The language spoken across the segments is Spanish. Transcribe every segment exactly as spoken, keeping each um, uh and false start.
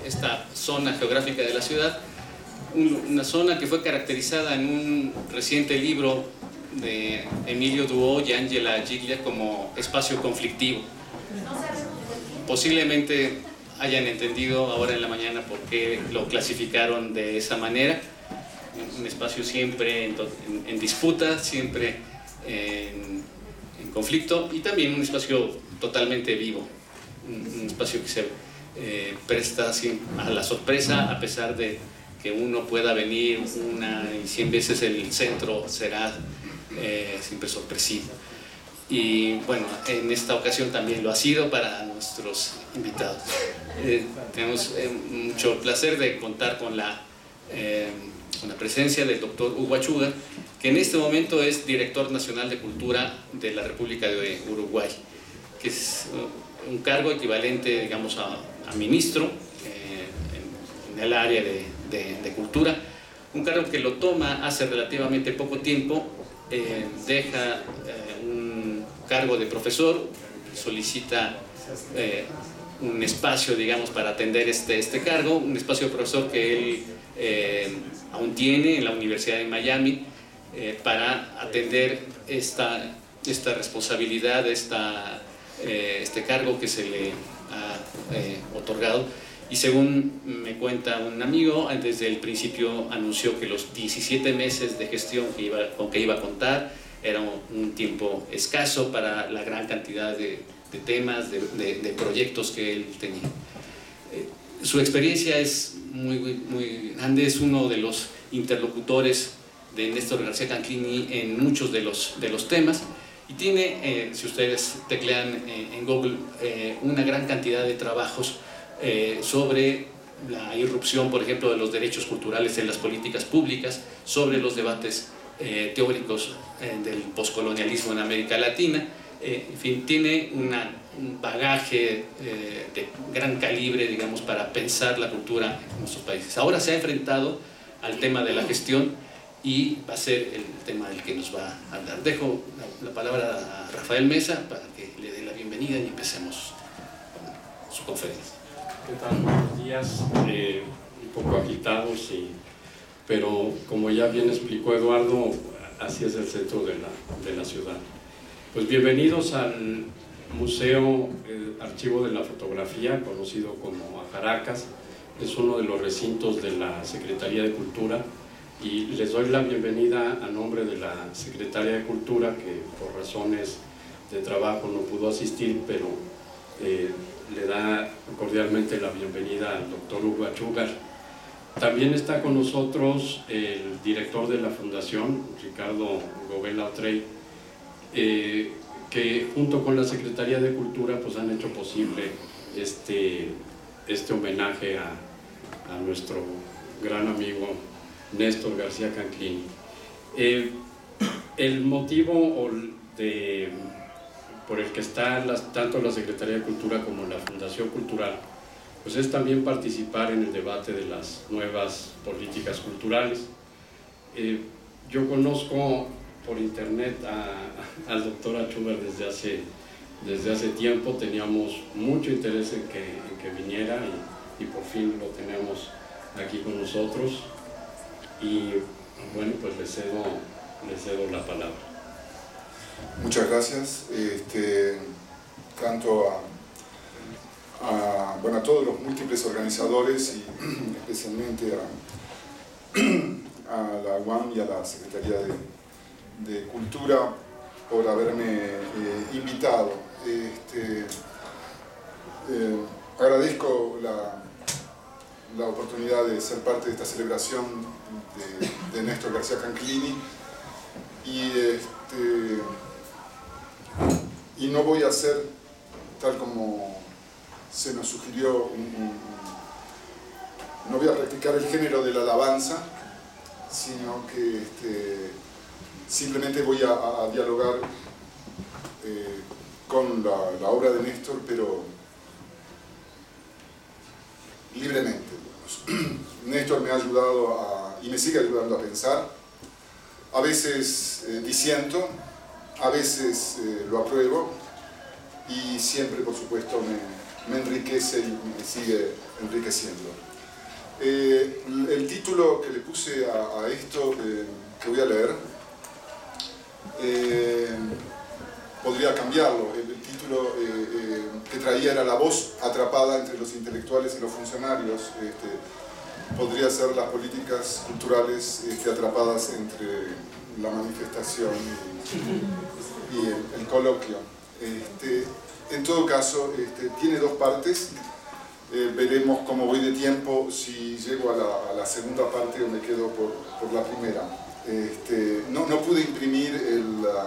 esta zona geográfica de la ciudad, una zona que fue caracterizada en un reciente libro de Emilio Duo y Angela Giglia como espacio conflictivo. Posiblemente hayan entendido ahora en la mañana por qué lo clasificaron de esa manera. Un espacio siempre en, en, en disputa, siempre en, en conflicto, y también un espacio totalmente vivo, un, un espacio que se eh, presta a la sorpresa, a pesar de que uno pueda venir una y cien veces el centro será eh, siempre sorpresivo. Y bueno, en esta ocasión también lo ha sido para nuestros invitados. Eh, tenemos eh, mucho placer de contar con la, eh, con la presencia del doctor Hugo Achugar, que en este momento es director nacional de Cultura de la República de Uruguay, que es uh, un cargo equivalente, digamos, a, a ministro eh, en, en el área de, de, de cultura, un cargo que lo toma hace relativamente poco tiempo. Eh, deja eh, un cargo de profesor, solicita eh, un espacio, digamos, para atender este, este cargo, un espacio de profesor que él eh, aún tiene en la Universidad de Miami, eh, para atender esta, esta responsabilidad, esta, eh, este cargo que se le ha eh, otorgado. Y según me cuenta un amigo, desde el principio anunció que los diecisiete meses de gestión que iba, con que iba a contar era un, un tiempo escaso para la gran cantidad de, de temas, de, de, de proyectos que él tenía. Eh, su experiencia es muy, muy, muy grande, es uno de los interlocutores de Néstor García Canclini en muchos de los, de los temas, y tiene, eh, si ustedes teclean eh, en Google, eh, una gran cantidad de trabajos Eh, sobre la irrupción, por ejemplo, de los derechos culturales en las políticas públicas, sobre los debates eh, teóricos eh, del poscolonialismo en América Latina. Eh, en fin, tiene una, un bagaje eh, de gran calibre, digamos, para pensar la cultura en nuestros países. Ahora se ha enfrentado al tema de la gestión y va a ser el tema del que nos va a hablar. Dejo la, la palabra a Rafael Mesa para que le dé la bienvenida y empecemos con su conferencia. ¿Qué tal? Buenos días. Eh, un poco agitados, y, pero como ya bien explicó Eduardo, así es el centro de la, de la ciudad. Pues bienvenidos al Museo eh, Archivo de la Fotografía, conocido como Ajaracas. Es uno de los recintos de la Secretaría de Cultura, y les doy la bienvenida a nombre de la Secretaria de Cultura, que por razones de trabajo no pudo asistir, pero eh, le da cordialmente la bienvenida al doctor Hugo Achugar. También está con nosotros el director de la Fundación, Ricardo Gobela Otrey, eh, que junto con la Secretaría de Cultura pues han hecho posible este, este homenaje a, a nuestro gran amigo Néstor García Canclini. Eh, el motivo de... por el que está las, tanto la Secretaría de Cultura como la Fundación Cultural, pues es también participar en el debate de las nuevas políticas culturales. Eh, yo conozco por internet a, al doctor Achugar desde hace, desde hace tiempo, teníamos mucho interés en que, en que viniera, y, y por fin lo tenemos aquí con nosotros, y bueno, pues le cedo, le cedo la palabra. Muchas gracias, este, tanto a, a, bueno, a todos los múltiples organizadores, y especialmente a, a la U A M y a la Secretaría de, de Cultura por haberme eh, invitado. Este, eh, agradezco la, la oportunidad de ser parte de esta celebración de, de Néstor García Canclini, y este, y no voy a hacer, tal como se nos sugirió, un, un, no voy a practicar el género de la alabanza, sino que este, simplemente voy a, a dialogar eh, con la, la obra de Néstor, pero libremente. Digamos. Néstor me ha ayudado a, y me sigue ayudando a pensar. A veces eh, disiento, a veces eh, lo apruebo, y siempre, por supuesto, me, me enriquece y me sigue enriqueciendo. Eh, el título que le puse a, a esto eh, que voy a leer, eh, podría cambiarlo. El, el título eh, eh, que traía era La voz atrapada entre los intelectuales y los funcionarios. Este, podría ser las políticas culturales este, atrapadas entre la manifestación y, y el, el coloquio. Este, en todo caso, este, tiene dos partes. Eh, veremos cómo voy de tiempo, si llego a la, a la segunda parte o me quedo por, por la primera. Este, no, no pude imprimir el,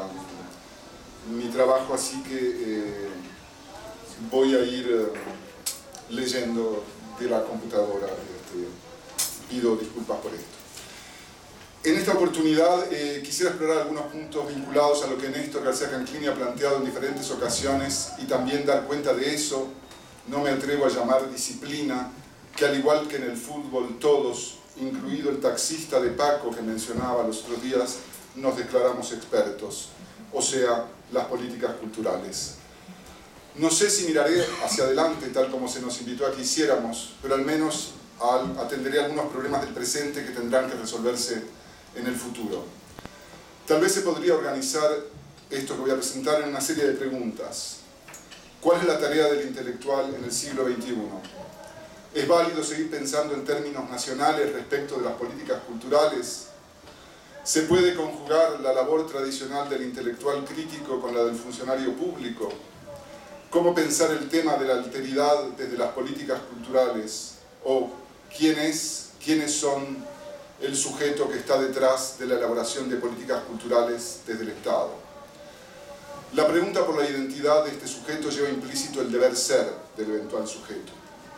uh, mi trabajo, así que eh, voy a ir uh, leyendo de la computadora. Este, pido disculpas por esto. En esta oportunidad eh, quisiera explorar algunos puntos vinculados a lo que Néstor García Canclini ha planteado en diferentes ocasiones y también dar cuenta de eso. No me atrevo a llamar disciplina, que al igual que en el fútbol todos, incluido el taxista de Paco que mencionaba los otros días, nos declaramos expertos, o sea, las políticas culturales. No sé si miraré hacia adelante tal como se nos invitó a que hiciéramos, pero al menos atenderé algunos problemas del presente que tendrán que resolverse en el futuro. Tal vez se podría organizar esto que voy a presentar en una serie de preguntas. ¿Cuál es la tarea del intelectual en el siglo veintiuno? ¿Es válido seguir pensando en términos nacionales respecto de las políticas culturales? ¿Se puede conjugar la labor tradicional del intelectual crítico con la del funcionario público? ¿Cómo pensar el tema de la alteridad desde las políticas culturales? ¿O quién es, quiénes son el sujeto que está detrás de la elaboración de políticas culturales desde el Estado? La pregunta por la identidad de este sujeto lleva implícito el deber ser del eventual sujeto.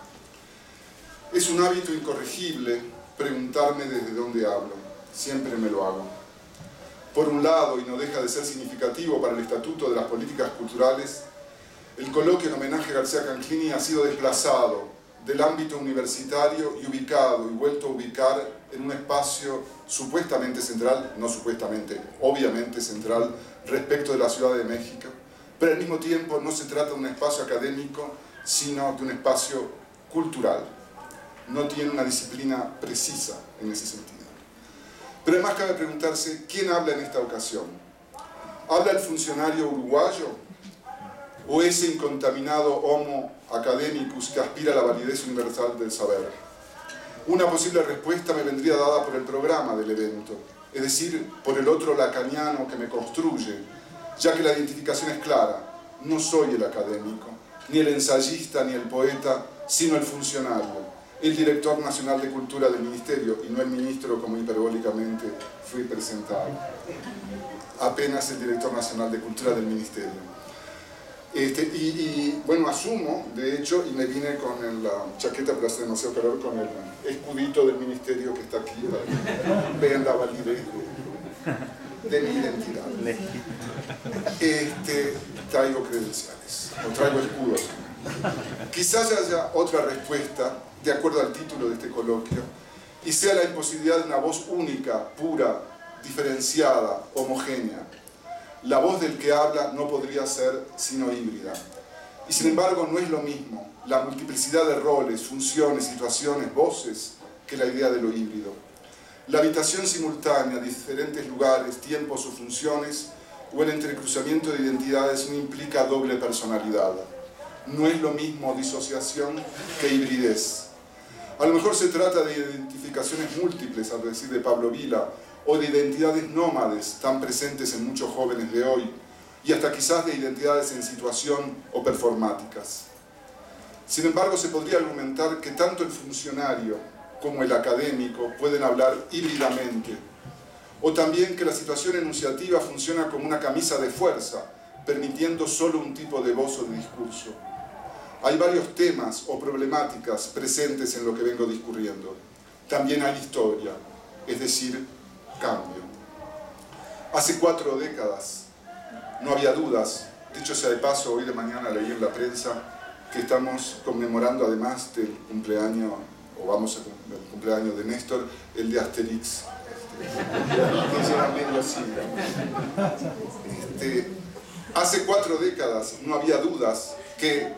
Es un hábito incorregible preguntarme desde dónde hablo. Siempre me lo hago. Por un lado, y no deja de ser significativo para el Estatuto de las Políticas Culturales, el coloquio en homenaje a García Canclini ha sido desplazado del ámbito universitario y ubicado y vuelto a ubicar en un espacio supuestamente central, no supuestamente, obviamente central, respecto de la Ciudad de México, pero al mismo tiempo no se trata de un espacio académico, sino de un espacio cultural. No tiene una disciplina precisa en ese sentido. Pero además cabe preguntarse, ¿quién habla en esta ocasión? ¿Habla el funcionario uruguayo? ¿O ese incontaminado homo academicus que aspira a la validez universal del saber? Una posible respuesta me vendría dada por el programa del evento, es decir, por el otro lacaniano que me construye, ya que la identificación es clara. No soy el académico, ni el ensayista, ni el poeta, sino el funcionario, el director nacional de cultura del ministerio, y no el ministro como hiperbólicamente fui presentado. Apenas el director nacional de cultura del ministerio. Este, y, y bueno, asumo, de hecho, y me vine con el, la chaqueta, pero hace demasiado calor, con el escudito del ministerio que está aquí. Vean la validez de, de mi identidad. Este, traigo credenciales, o traigo escudos. Quizás haya otra respuesta, de acuerdo al título de este coloquio, y sea la imposibilidad de una voz única, pura, diferenciada, homogénea. La voz del que habla no podría ser sino híbrida. Y sin embargo no es lo mismo la multiplicidad de roles, funciones, situaciones, voces, que la idea de lo híbrido. La habitación simultánea de diferentes lugares, tiempos o funciones, o el entrecruzamiento de identidades no implica doble personalidad. No es lo mismo disociación que hibridez. A lo mejor se trata de identificaciones múltiples, al decir de Pablo Vila, o de identidades nómades tan presentes en muchos jóvenes de hoy, y hasta quizás de identidades en situación o performáticas. Sin embargo, se podría argumentar que tanto el funcionario como el académico pueden hablar híbridamente, o también que la situación enunciativa funciona como una camisa de fuerza, permitiendo solo un tipo de voz o de discurso. Hay varios temas o problemáticas presentes en lo que vengo discurriendo. También hay historia, es decir, cambio. Hace cuatro décadas no había dudas. Dicho sea de paso, hoy de mañana leí en la prensa que estamos conmemorando, además del cumpleaños, o vamos a el cumpleaños de Néstor, el de Asterix, que lleva medio siglo. Este, hace cuatro décadas no había dudas que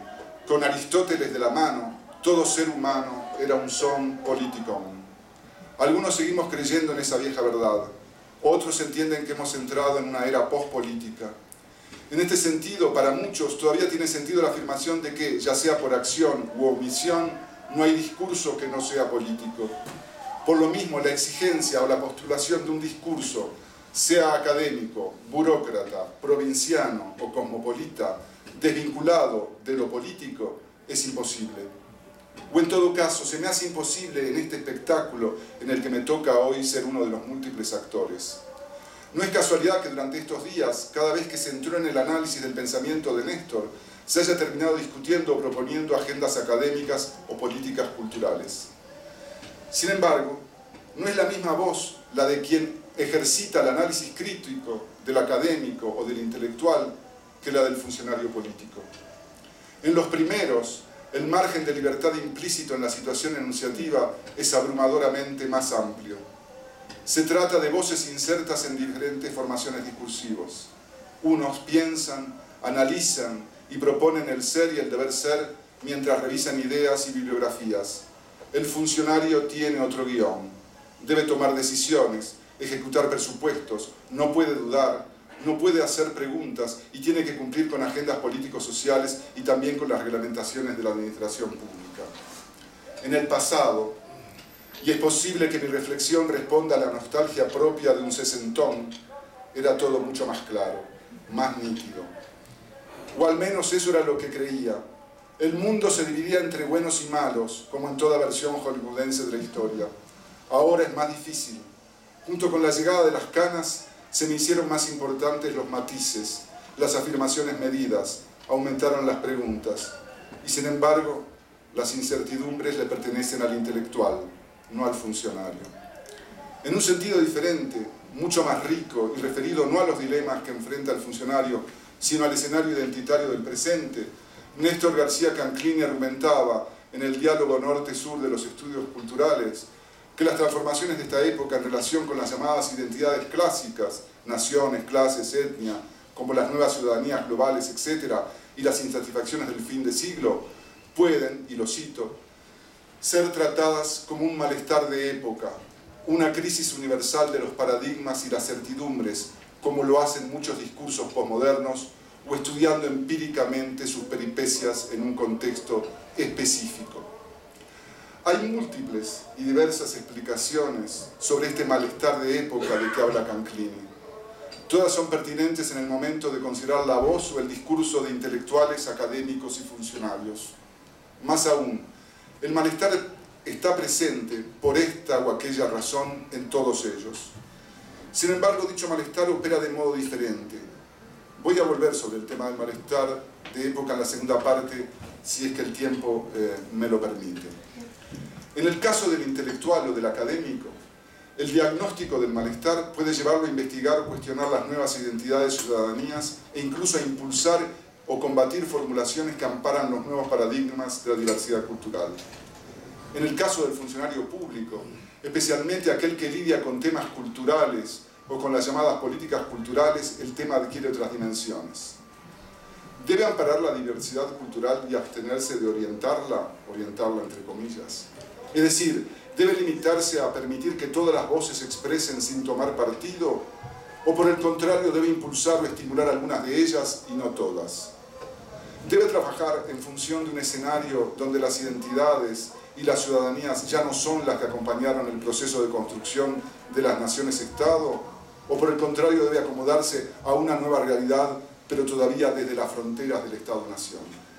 con Aristóteles de la mano, todo ser humano era un son politikon. Algunos seguimos creyendo en esa vieja verdad, otros entienden que hemos entrado en una era pospolítica. En este sentido, para muchos todavía tiene sentido la afirmación de que, ya sea por acción u omisión, no hay discurso que no sea político. Por lo mismo, la exigencia o la postulación de un discurso, sea académico, burócrata, provinciano o cosmopolita, desvinculado de lo político, es imposible. O en todo caso, se me hace imposible en este espectáculo en el que me toca hoy ser uno de los múltiples actores. No es casualidad que durante estos días, cada vez que se entró en el análisis del pensamiento de Néstor, se haya terminado discutiendo o proponiendo agendas académicas o políticas culturales. Sin embargo, no es la misma voz la de quien ejercita el análisis crítico del académico o del intelectual que la del funcionario político. En los primeros, el margen de libertad implícito en la situación enunciativa es abrumadoramente más amplio. Se trata de voces insertas en diferentes formaciones discursivas. Unos piensan, analizan y proponen el ser y el deber ser mientras revisan ideas y bibliografías. El funcionario tiene otro guión. Debe tomar decisiones, ejecutar presupuestos, no puede dudar, no puede hacer preguntas y tiene que cumplir con agendas políticos sociales y también con las reglamentaciones de la administración pública. En el pasado, y es posible que mi reflexión responda a la nostalgia propia de un sesentón, era todo mucho más claro, más nítido. O al menos eso era lo que creía. El mundo se dividía entre buenos y malos, como en toda versión hollywoodense de la historia. Ahora es más difícil. Junto con la llegada de las canas, se me hicieron más importantes los matices, las afirmaciones medidas, aumentaron las preguntas. Y sin embargo, las incertidumbres le pertenecen al intelectual, no al funcionario. En un sentido diferente, mucho más rico y referido no a los dilemas que enfrenta el funcionario, sino al escenario identitario del presente, Néstor García Canclini argumentaba en el diálogo norte-sur de los estudios culturales que las transformaciones de esta época en relación con las llamadas identidades clásicas, naciones, clases, etnia, como las nuevas ciudadanías globales, etcétera, y las insatisfacciones del fin de siglo, pueden, y lo cito, ser tratadas como un malestar de época, una crisis universal de los paradigmas y las certidumbres, como lo hacen muchos discursos posmodernos, o estudiando empíricamente sus peripecias en un contexto específico. Hay múltiples y diversas explicaciones sobre este malestar de época de que habla Canclini. Todas son pertinentes en el momento de considerar la voz o el discurso de intelectuales, académicos y funcionarios. Más aún, el malestar está presente por esta o aquella razón en todos ellos. Sin embargo, dicho malestar opera de modo diferente. Voy a volver sobre el tema del malestar de época en la segunda parte, si es que el tiempo eh, me lo permite. En el caso del intelectual o del académico, el diagnóstico del malestar puede llevarlo a investigar o cuestionar las nuevas identidades ciudadanías e incluso a impulsar o combatir formulaciones que amparan los nuevos paradigmas de la diversidad cultural. En el caso del funcionario público, especialmente aquel que lidia con temas culturales o con las llamadas políticas culturales, el tema adquiere otras dimensiones. ¿Debe amparar la diversidad cultural y abstenerse de orientarla, orientarla entre comillas? Es decir, ¿debe limitarse a permitir que todas las voces se expresen sin tomar partido? ¿O por el contrario debe impulsar o estimular algunas de ellas y no todas? ¿Debe trabajar en función de un escenario donde las identidades y las ciudadanías ya no son las que acompañaron el proceso de construcción de las naciones-estado? ¿O por el contrario debe acomodarse a una nueva realidad, pero todavía desde las fronteras del Estado-Nación?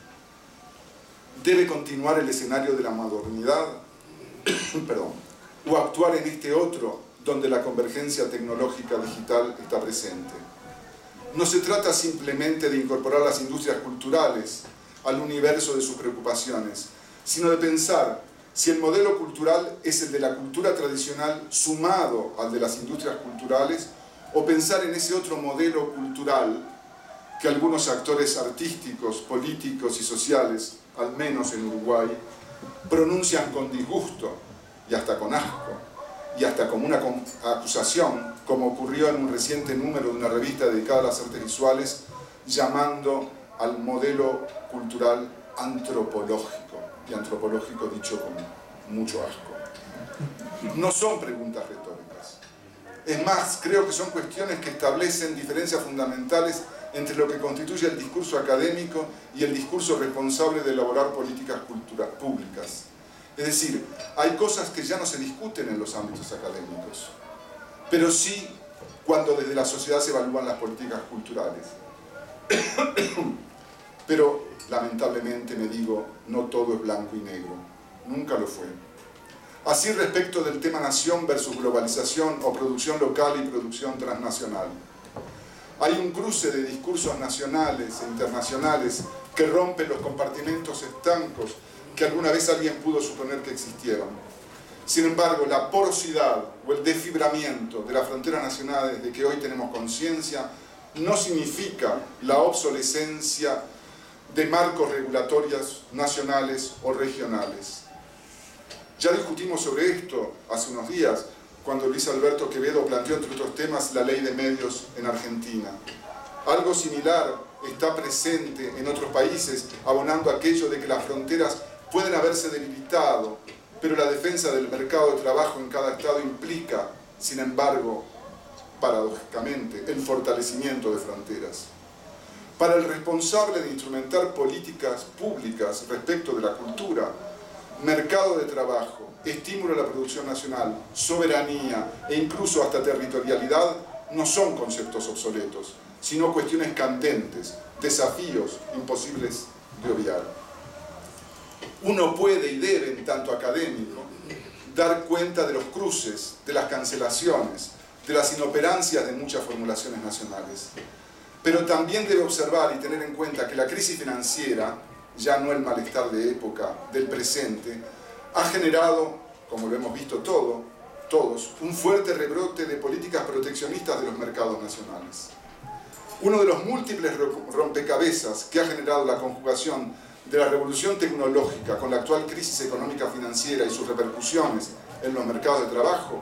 ¿Debe continuar el escenario de la modernidad? Perdón, o actuar en este otro donde la convergencia tecnológica digital está presente. No se trata simplemente de incorporar las industrias culturales al universo de sus preocupaciones, sino de pensar si el modelo cultural es el de la cultura tradicional sumado al de las industrias culturales, o pensar en ese otro modelo cultural que algunos actores artísticos, políticos y sociales, al menos en Uruguay, pronuncian con disgusto y hasta con asco y hasta como una acusación, como ocurrió en un reciente número de una revista dedicada a las artes visuales, llamando al modelo cultural antropológico, y antropológico dicho con mucho asco. No son preguntas retóricas. Es más, creo que son cuestiones que establecen diferencias fundamentales entre lo que constituye el discurso académico y el discurso responsable de elaborar políticas cultura- públicas. Es decir, hay cosas que ya no se discuten en los ámbitos académicos, pero sí cuando desde la sociedad se evalúan las políticas culturales. Pero, lamentablemente, me digo, no todo es blanco y negro. Nunca lo fue. Así respecto del tema nación versus globalización o producción local y producción transnacional. Hay un cruce de discursos nacionales e internacionales que rompe los compartimentos estancos que alguna vez alguien pudo suponer que existieron. Sin embargo, la porosidad o el desfibramiento de las fronteras nacionales de que hoy tenemos conciencia no significa la obsolescencia de marcos regulatorios nacionales o regionales. Ya discutimos sobre esto hace unos días, cuando Luis Alberto Quevedo planteó, entre otros temas, la ley de medios en Argentina. Algo similar está presente en otros países, abonando aquello de que las fronteras pueden haberse debilitado, pero la defensa del mercado de trabajo en cada estado implica, sin embargo, paradójicamente, el fortalecimiento de fronteras. Para el responsable de instrumentar políticas públicas respecto de la cultura, mercado de trabajo, estímulo a la producción nacional, soberanía e incluso hasta territorialidad no son conceptos obsoletos, sino cuestiones candentes, desafíos imposibles de obviar. Uno puede y debe, en tanto académico, dar cuenta de los cruces, de las cancelaciones, de las inoperancias de muchas formulaciones nacionales. Pero también debe observar y tener en cuenta que la crisis financiera, ya no el malestar de época, del presente, ha generado, como lo hemos visto todo, todos, un fuerte rebrote de políticas proteccionistas de los mercados nacionales. Uno de los múltiples rompecabezas que ha generado la conjugación de la revolución tecnológica con la actual crisis económica financiera y sus repercusiones en los mercados de trabajo,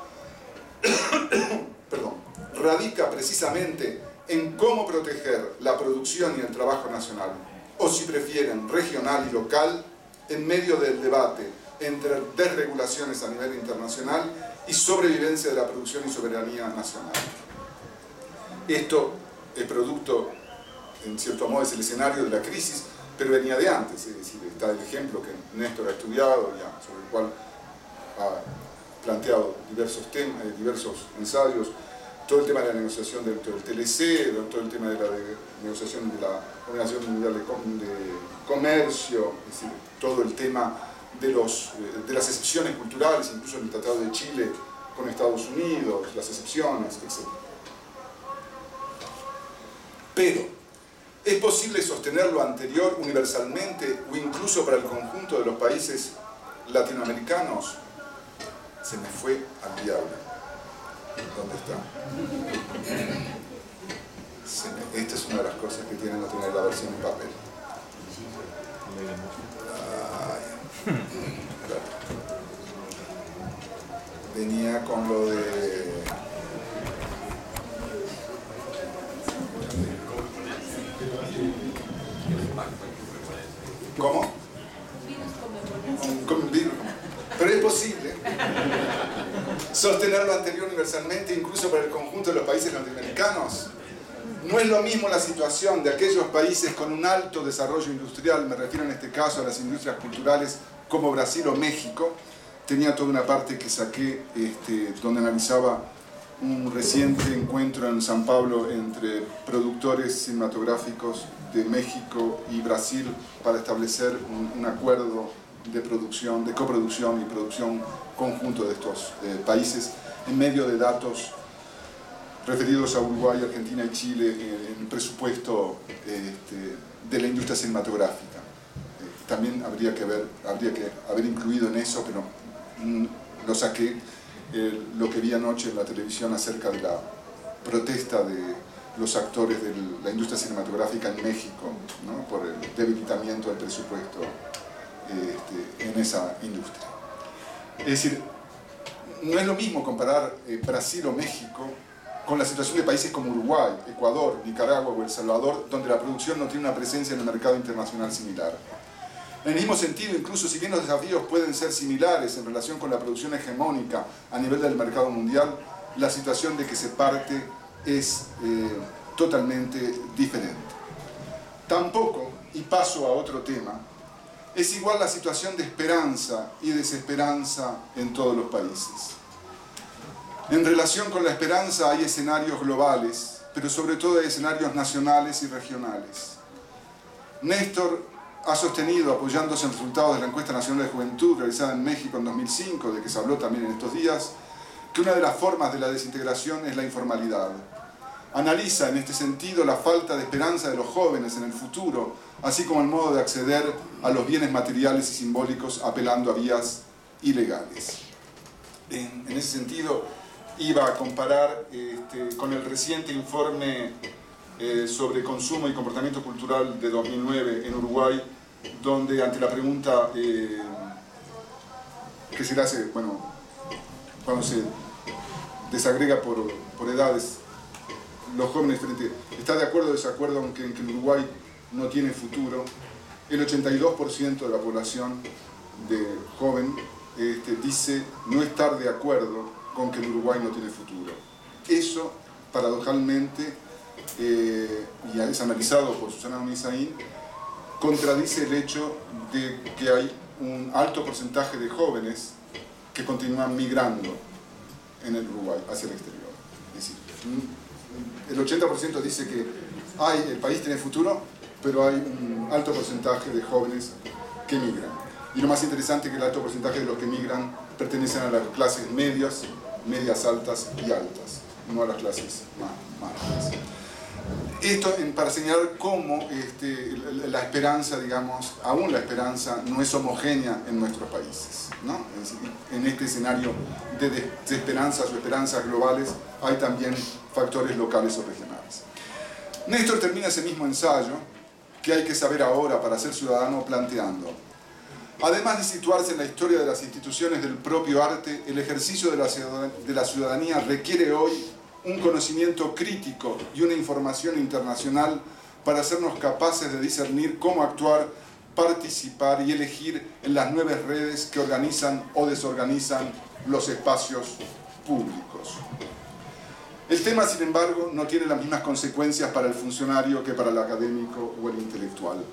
perdón, radica precisamente en cómo proteger la producción y el trabajo nacional, o si prefieren, regional y local, en medio del debate entre desregulaciones a nivel internacional y sobrevivencia de la producción y soberanía nacional. Esto es producto, en cierto modo, es el escenario de la crisis, pero venía de antes, es decir, está el ejemplo que Néstor ha estudiado, ya, sobre el cual ha planteado diversos temas, diversos ensayos, todo el tema de la negociación del, del T L C, todo el tema de la de negociación de la Organización Mundial de, de Comercio, es decir, todo el tema de, los, de las excepciones culturales, incluso en el Tratado de Chile con Estados Unidos, las excepciones, etcétera. Pero, ¿es posible sostener lo anterior universalmente o incluso para el conjunto de los países latinoamericanos? Se me fue al diablo. ¿Dónde está? Se me... Esta es una de las cosas que tiene no tener la versión en papel. Ay, claro. Venía con lo de... ¿Cómo? Un virus. Pero es posible sostener lo anterior universalmente, incluso para el conjunto de los países latinoamericanos. No es lo mismo la situación de aquellos países con un alto desarrollo industrial, me refiero en este caso a las industrias culturales como Brasil o México. Tenía toda una parte que saqué este, donde analizaba un reciente encuentro en San Pablo entre productores cinematográficos de México y Brasil para establecer un, un acuerdo de producción, de coproducción y producción conjunto de estos eh, países en medio de datos referidos a Uruguay, Argentina y Chile en el presupuesto este, de la industria cinematográfica. Eh, también habría que, haber, habría que haber incluido en eso, pero mm, lo saqué, eh, lo que vi anoche en la televisión acerca de la protesta de los actores de la industria cinematográfica en México, ¿no? Por el debilitamiento del presupuesto este, en esa industria. Es decir, no es lo mismo comparar eh, Brasil o México con la situación de países como Uruguay, Ecuador, Nicaragua o El Salvador, donde la producción no tiene una presencia en el mercado internacional similar. En el mismo sentido, incluso si bien los desafíos pueden ser similares en relación con la producción hegemónica a nivel del mercado mundial, la situación de que se parte es eh, totalmente diferente. Tampoco, y paso a otro tema, es igual la situación de esperanza y desesperanza en todos los países. En relación con la esperanza hay escenarios globales, pero sobre todo hay escenarios nacionales y regionales. Néstor ha sostenido, apoyándose en resultados de la encuesta nacional de juventud realizada en México en dos mil cinco, de que se habló también en estos días, que una de las formas de la desintegración es la informalidad. Analiza en este sentido la falta de esperanza de los jóvenes en el futuro, así como el modo de acceder a los bienes materiales y simbólicos apelando a vías ilegales. En, en ese sentido, iba a comparar este, con el reciente informe eh, sobre consumo y comportamiento cultural de dos mil nueve en Uruguay, donde ante la pregunta eh, que se le hace, bueno, cuando se desagrega por, por edades, los jóvenes frente, ¿está de acuerdo o desacuerdo en que, en que el Uruguay no tiene futuro? El ochenta y dos por ciento de la población de joven este, dice no estar de acuerdo con que el Uruguay no tiene futuro. Eso, paradojalmente, eh, y es analizado por Susana Munizain, contradice el hecho de que hay un alto porcentaje de jóvenes que continúan migrando en el Uruguay hacia el exterior. Es decir, el ochenta por ciento dice que hay, el país tiene futuro, pero hay un alto porcentaje de jóvenes que migran. Y lo más interesante es que el alto porcentaje de los que migran pertenecen a las clases medias, medias altas y altas, no a las clases más, más altas. Esto en, para señalar cómo este, la esperanza, digamos, aún la esperanza no es homogénea en nuestros países, ¿no? Es decir, en este escenario de desesperanzas o esperanzas globales hay también factores locales o regionales. Néstor termina ese mismo ensayo, que hay que saber ahora para ser ciudadano, planteando: además de situarse en la historia de las instituciones del propio arte, el ejercicio de la ciudadanía, de la ciudadanía requiere hoy un conocimiento crítico y una información internacional para hacernos capaces de discernir cómo actuar, participar y elegir en las nuevas redes que organizan o desorganizan los espacios públicos. El tema, sin embargo, no tiene las mismas consecuencias para el funcionario que para el académico o el intelectual.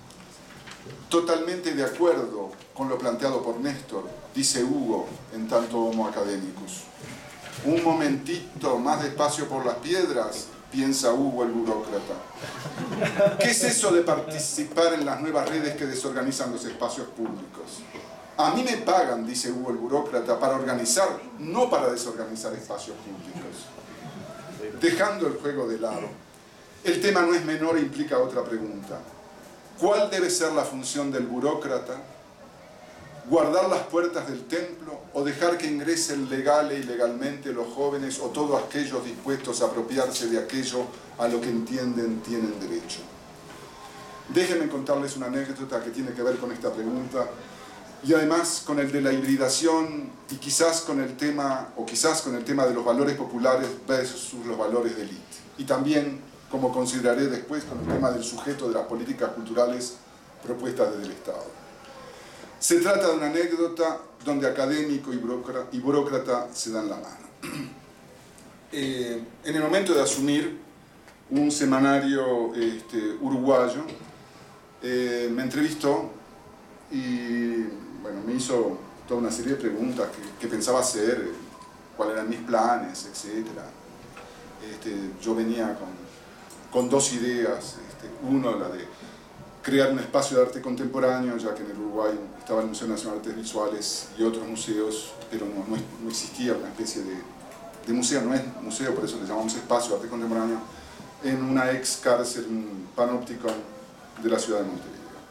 Totalmente de acuerdo con lo planteado por Néstor, dice Hugo en tanto Homo Academicus. Un momentito, más despacio por las piedras, piensa Hugo el burócrata. ¿Qué es eso de participar en las nuevas redes que desorganizan los espacios públicos? A mí me pagan, dice Hugo el burócrata, para organizar, no para desorganizar espacios públicos. Dejando el juego de lado, el tema no es menor e implica otra pregunta. ¿Cuál debe ser la función del burócrata? ¿Guardar las puertas del templo o dejar que ingresen legal e ilegalmente los jóvenes o todos aquellos dispuestos a apropiarse de aquello a lo que entienden tienen derecho? Déjenme contarles una anécdota que tiene que ver con esta pregunta y además con el de la hibridación y quizás con el tema, o quizás con el tema de los valores populares versus los valores de élite. Y también, como consideraré después, con el tema del sujeto de las políticas culturales propuestas desde el Estado. Se trata de una anécdota donde académico y burócrata, y burócrata se dan la mano. Eh, en el momento de asumir un semanario este, uruguayo, eh, me entrevistó y bueno, me hizo toda una serie de preguntas que, que pensaba hacer, cuáles eran mis planes, etcétera. Este, yo venía con, con dos ideas, este, uno la de crear un espacio de arte contemporáneo, ya que en el Uruguay estaba el Museo Nacional de Artes Visuales y otros museos, pero no, no, no existía una especie de, de museo, no es museo, por eso le llamamos espacio de arte contemporáneo, en una ex cárcel, un panóptico de la ciudad de Montevideo.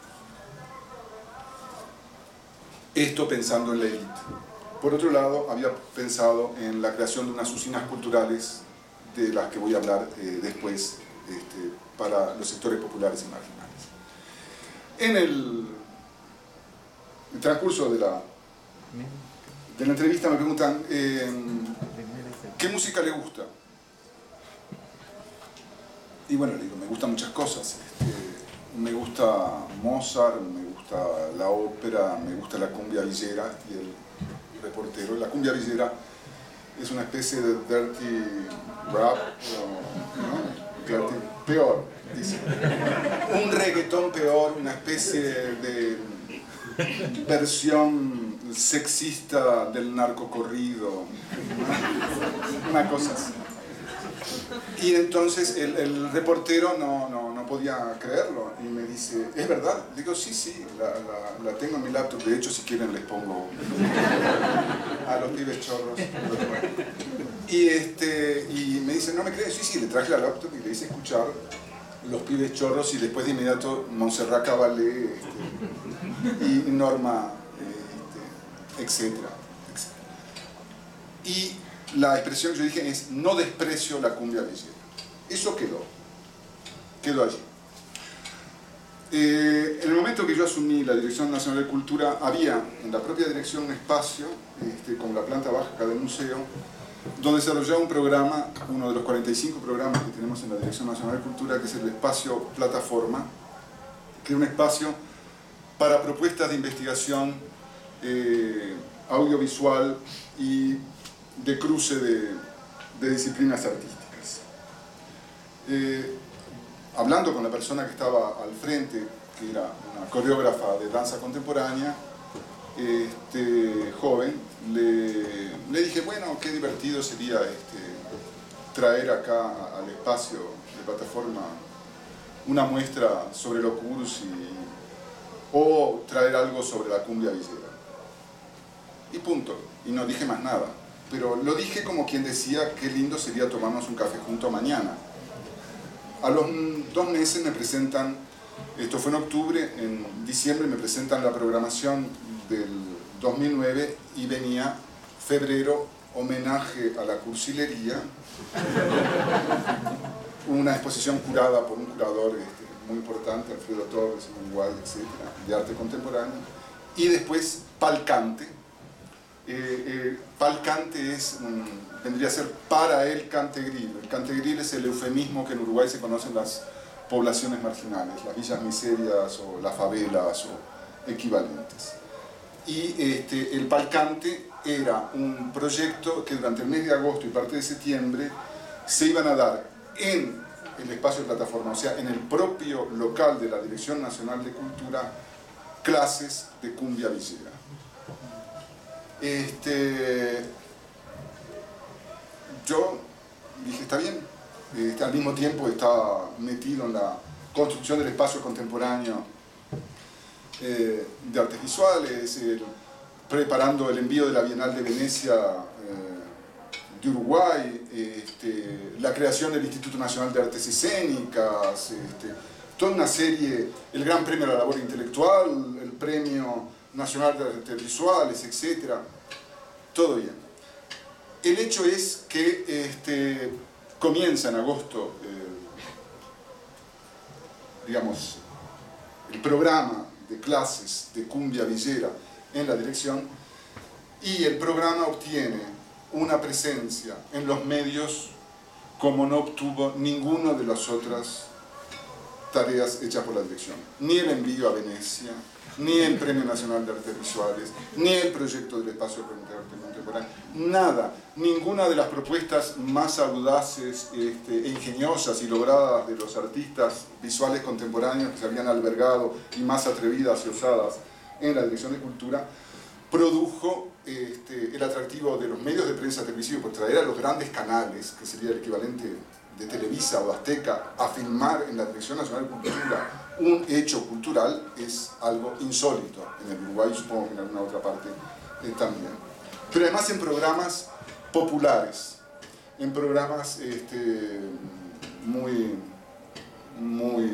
Esto pensando en la élite. Por otro lado, había pensado en la creación de unas usinas culturales, de las que voy a hablar eh, después, este, para los sectores populares y marginales. En el, el transcurso de la, de la entrevista me preguntan eh, ¿qué música le gusta? Y bueno, le digo, me gustan muchas cosas. Este, me gusta Mozart, me gusta gusta la ópera, me gusta la cumbia villera, y el reportero, la cumbia villera es una especie de dirty rap, ¿no? Dirty, peor, dice. Un reggaetón peor, una especie de versión sexista del narcocorrido, ¿no? Una cosa así. Y entonces el, el reportero no, no, no podía creerlo y me dice, ¿es verdad? Digo, sí, sí, la, la, la tengo en mi laptop, de hecho si quieren les pongo a los pibes chorros. Y, este, y me dice, ¿no me crees? Sí, sí, le traje la laptop y le hice escuchar los pibes chorros y después de inmediato Montserrat Caballé este, y Norma, este, etcétera, etcétera. Y la expresión que yo dije es, no desprecio la cumbia villera. Eso quedó, quedó allí. Eh, en el momento que yo asumí la Dirección Nacional de Cultura, había en la propia dirección un espacio, este, con la planta baja acá del museo, donde se desarrollaba un programa, uno de los cuarenta y cinco programas que tenemos en la Dirección Nacional de Cultura, que es el espacio Plataforma, que es un espacio para propuestas de investigación eh, audiovisual y de cruce de, de disciplinas artísticas. Eh, hablando con la persona que estaba al frente, que era una coreógrafa de danza contemporánea, este, joven, le, le dije, bueno, qué divertido sería este, traer acá al espacio de Plataforma una muestra sobre los cursi o traer algo sobre la cumbia villera. Y punto, y no dije más nada. Pero lo dije como quien decía, qué lindo sería tomarnos un café junto mañana. A los dos meses me presentan, esto fue en octubre, en diciembre me presentan la programación del dos mil nueve y venía febrero, homenaje a la cursilería, una exposición curada por un curador este, muy importante, Alfredo Torres, Uruguay, etcétera, de arte contemporáneo, y después Palcante. Eh, eh, Palcante es, um, vendría a ser para el cantegril. El cantegril es el eufemismo que en Uruguay se conocen las poblaciones marginales, las villas miserias o las favelas o equivalentes. Y este, el Palcante era un proyecto que durante el mes de agosto y parte de septiembre se iban a dar en el espacio de Plataforma, o sea, en el propio local de la Dirección Nacional de Cultura, clases de cumbia villera. Este, yo dije, está bien, este, al mismo tiempo estaba metido en la construcción del espacio contemporáneo eh, de artes visuales, el, preparando el envío de la Bienal de Venecia eh, de Uruguay, este, la creación del Instituto Nacional de Artes Escénicas, este, toda una serie, el Gran Premio a la Labor Intelectual, el Premio Nacional de Artes Visuales, etcétera. Todo bien. El hecho es que este, comienza en agosto, eh, digamos, el programa de clases de cumbia villera en la dirección, y el programa obtiene una presencia en los medios como no obtuvo ninguna de las otras tareas hechas por la dirección. Ni el envío a Venecia, ni el Premio Nacional de Artes Visuales, ni el proyecto del espacio de arte contemporáneo, nada, ninguna de las propuestas más audaces este, e ingeniosas y logradas de los artistas visuales contemporáneos que se habían albergado y más atrevidas y osadas en la Dirección de Cultura, produjo este, el atractivo de los medios de prensa televisivos por traer a los grandes canales, que sería el equivalente de Televisa o Azteca, a filmar en la Dirección Nacional de Cultura un hecho cultural, es algo insólito en el Uruguay y supongo que en alguna otra parte eh, también. Pero además en programas populares, en programas este, muy, muy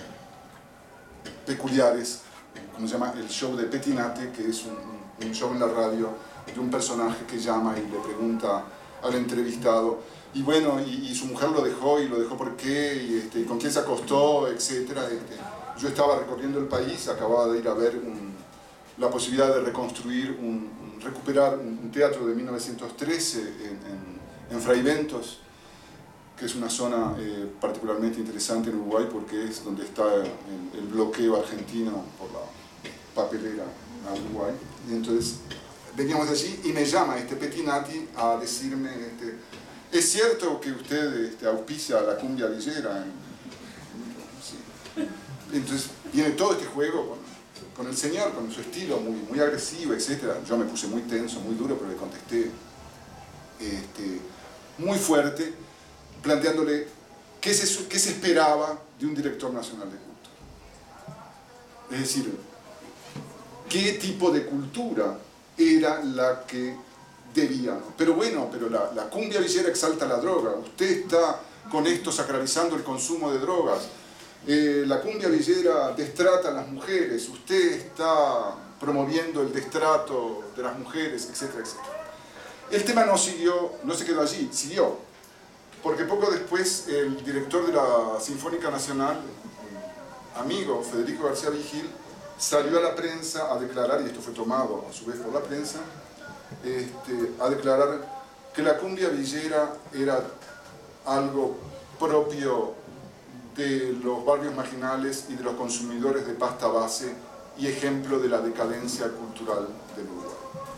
peculiares, como se llama el show de Petinate, que es un, un show en la radio de un personaje que llama y le pregunta al entrevistado, y bueno, y, y su mujer lo dejó, y lo dejó por qué, y, este, y con quién se acostó, etcétera. Este, yo estaba recorriendo el país, acababa de ir a ver un, la posibilidad de reconstruir, un, un, recuperar un, un teatro de mil novecientos trece en, en, en Fraiventos, que es una zona eh, particularmente interesante en Uruguay porque es donde está el, el bloqueo argentino por la papelera a Uruguay. Y entonces veníamos de allí y me llama este Pettinati a decirme, este, ¿es cierto que usted este, auspicia la cumbia villera? En... Sí. Entonces viene todo este juego con, con el señor, con su estilo muy, muy agresivo, etcétera. Yo me puse muy tenso, muy duro, pero le contesté este, muy fuerte, planteándole qué se, qué se esperaba de un director nacional de cultura. Es decir, qué tipo de cultura era la que debíamos. Pero bueno, pero la, la cumbia villera exalta la droga. Usted está con esto sacralizando el consumo de drogas. Eh, la cumbia villera destrata a las mujeres. Usted está promoviendo el destrato de las mujeres, etcétera, etcétera. El tema no siguió, no se quedó allí, siguió. Porque poco después el director de la Sinfónica Nacional, amigo Federico García Vigil, salió a la prensa a declarar, y esto fue tomado a su vez por la prensa, este, a declarar que la cumbia villera era algo propio de los barrios marginales y de los consumidores de pasta base y ejemplo de la decadencia cultural del Uruguay.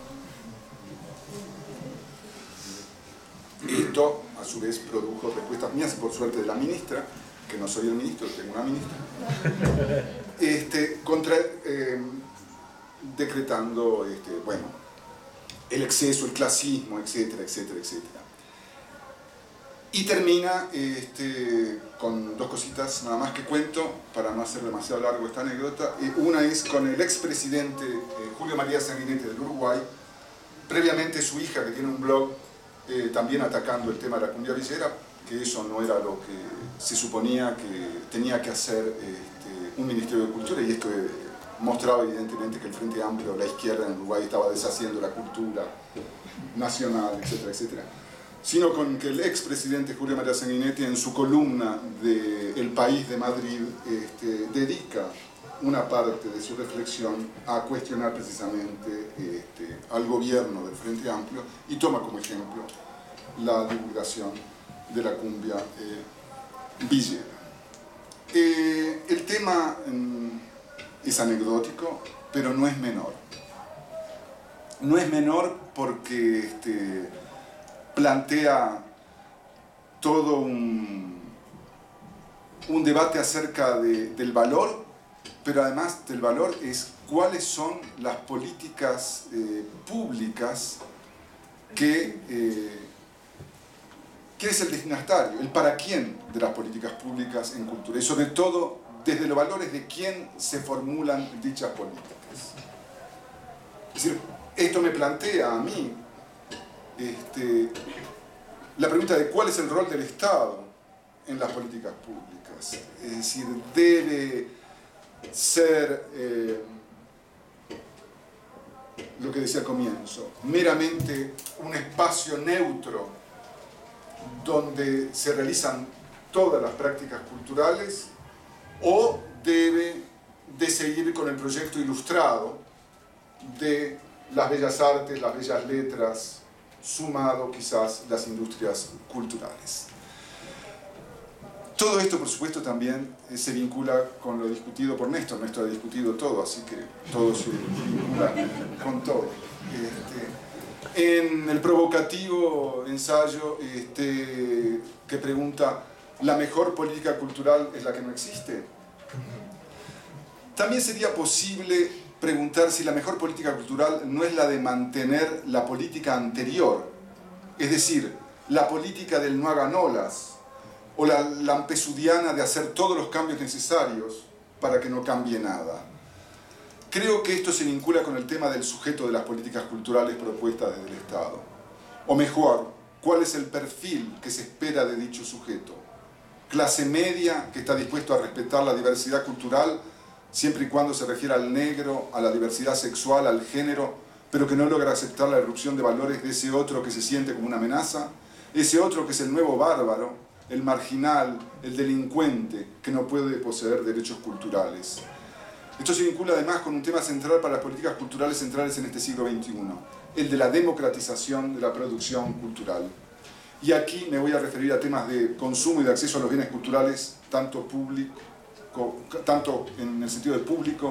Esto, a su vez, produjo respuestas mías, por suerte de la ministra, que no soy el ministro, tengo una ministra, este, contra, eh, decretando, este, bueno, el exceso, el clasismo, etcétera, etcétera, etcétera. Y termina este, con dos cositas nada más que cuento, para no hacer demasiado largo esta anécdota. Eh, una es con el expresidente eh, Julio María Sanguinetti del Uruguay, previamente su hija, que tiene un blog, eh, también atacando el tema de la cumbia villera, que eso no era lo que se suponía que tenía que hacer este, un Ministerio de Cultura, y esto eh, mostraba evidentemente que el Frente Amplio, la izquierda en Uruguay, estaba deshaciendo la cultura nacional, etcétera, etcétera. Sino con que el expresidente Julio María Sanguinetti, en su columna de El País de Madrid, este, dedica una parte de su reflexión a cuestionar precisamente este, al gobierno del Frente Amplio, y toma como ejemplo la divulgación de la cumbia eh, villera. Eh, el tema mm, es anecdótico, pero no es menor. No es menor porque este, plantea todo un, un debate acerca de, del valor, pero además del valor es cuáles son las políticas eh, públicas que... Eh, ¿Qué es el destinatario? El para quién de las políticas públicas en cultura. Y sobre todo, desde los valores de quién se formulan dichas políticas. Es decir, esto me plantea a mí este, la pregunta de cuál es el rol del Estado en las políticas públicas. Es decir, debe ser, eh, lo que decía al comienzo, meramente un espacio neutro donde se realizan todas las prácticas culturales, o debe de seguir con el proyecto ilustrado de las bellas artes, las bellas letras, sumado quizás las industrias culturales. Todo esto, por supuesto, también se vincula con lo discutido por Néstor. Néstor ha discutido todo, así que todo se vincula con todo. Este, En el provocativo ensayo este, que pregunta, ¿la mejor política cultural es la que no existe? También sería posible preguntar si la mejor política cultural no es la de mantener la política anterior, es decir, la política del no hagan olas, o la lampesudiana de hacer todos los cambios necesarios para que no cambie nada. Creo que esto se vincula con el tema del sujeto de las políticas culturales propuestas desde el Estado. O mejor, ¿cuál es el perfil que se espera de dicho sujeto? Clase media que está dispuesto a respetar la diversidad cultural siempre y cuando se refiera al negro, a la diversidad sexual, al género, pero que no logra aceptar la irrupción de valores de ese otro que se siente como una amenaza, ese otro que es el nuevo bárbaro, el marginal, el delincuente, que no puede poseer derechos culturales. Esto se vincula además con un tema central para las políticas culturales centrales en este siglo veintiuno, el de la democratización de la producción cultural. Y aquí me voy a referir a temas de consumo y de acceso a los bienes culturales, tanto, público, tanto en el sentido de público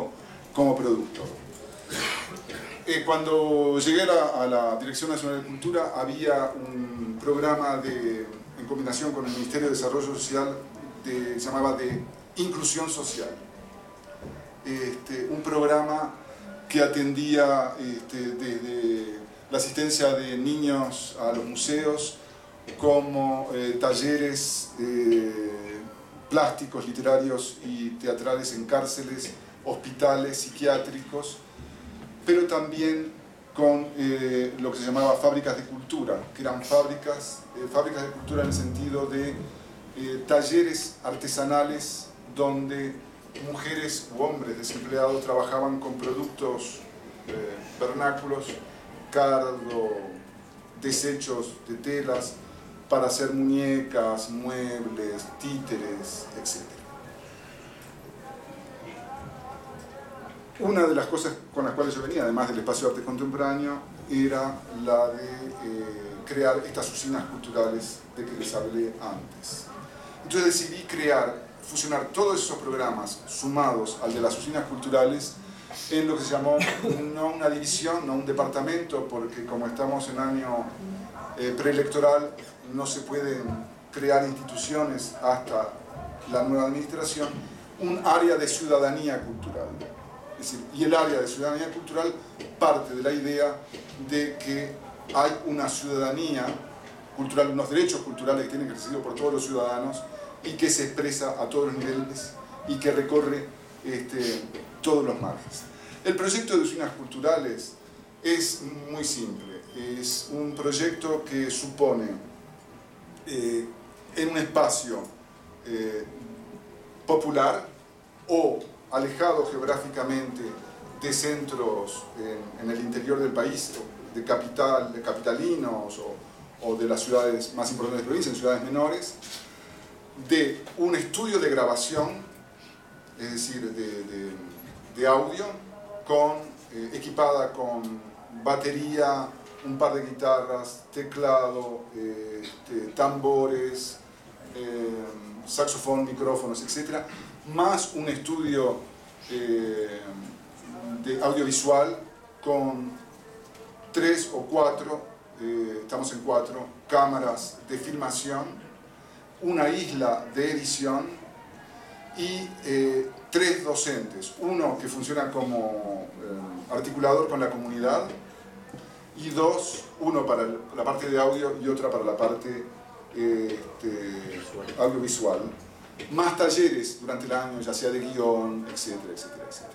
como producto. Eh, cuando llegué a la, a la Dirección Nacional de Cultura había un programa de, en combinación con el Ministerio de Desarrollo Social, de, se llamaba de Inclusión Social. Este, un programa que atendía este, desde la asistencia de niños a los museos, como eh, talleres eh, plásticos, literarios y teatrales en cárceles, hospitales psiquiátricos, pero también con eh, lo que se llamaba fábricas de cultura, que eran fábricas, eh, fábricas de cultura en el sentido de eh, talleres artesanales donde mujeres u hombres desempleados trabajaban con productos eh, vernáculos, cardo, desechos de telas, para hacer muñecas, muebles, títeres, etcétera. Una de las cosas con las cuales yo venía, además del espacio de arte contemporáneo, era la de eh, crear estas usinas culturales de que les hablé antes. Entonces decidí crear, fusionar todos esos programas sumados al de las usinas culturales en lo que se llamó no una división, no un departamento, porque como estamos en año eh, preelectoral no se pueden crear instituciones hasta la nueva administración, un área de ciudadanía cultural. Es decir, y el área de ciudadanía cultural parte de la idea de que hay una ciudadanía cultural, unos derechos culturales que tienen que ser ejercidos por todos los ciudadanos y que se expresa a todos los niveles y que recorre este, todos los márgenes. El proyecto de usinas culturales es muy simple, es un proyecto que supone eh, en un espacio eh, popular o alejado geográficamente de centros en, en el interior del país, de, capital, de capitalinos o, o de las ciudades más importantes de la provincia, en ciudades menores, de un estudio de grabación, es decir, de, de, de audio, con, eh, equipada con batería, un par de guitarras, teclado, eh, este, tambores, eh, saxofón, micrófonos, etcétera, más un estudio eh, de audiovisual con tres o cuatro, eh, estamos en cuatro, cámaras de filmación, una isla de edición y eh, tres docentes, uno que funciona como eh, articulador con la comunidad y dos, uno para la parte de audio y otra para la parte eh, este, audiovisual, más talleres durante el año, ya sea de guión, etcétera, etcétera, etcétera.